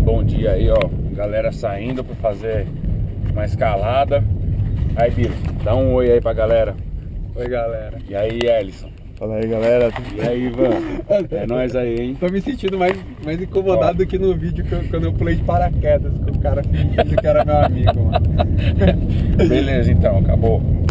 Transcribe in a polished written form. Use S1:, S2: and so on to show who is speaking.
S1: bom dia aí, ó. Galera saindo pra fazer uma escalada. Aí, Bilo, dá um oi aí pra galera.
S2: Oi, galera.
S1: E aí, Ellison?
S2: Fala aí, galera.
S1: E aí, Ivan? É nóis aí, hein?
S2: Tô me sentindo mais incomodado do que no vídeo quando eu pulei de paraquedas, que o cara fingindo que era meu amigo, mano.
S1: Beleza, então, acabou.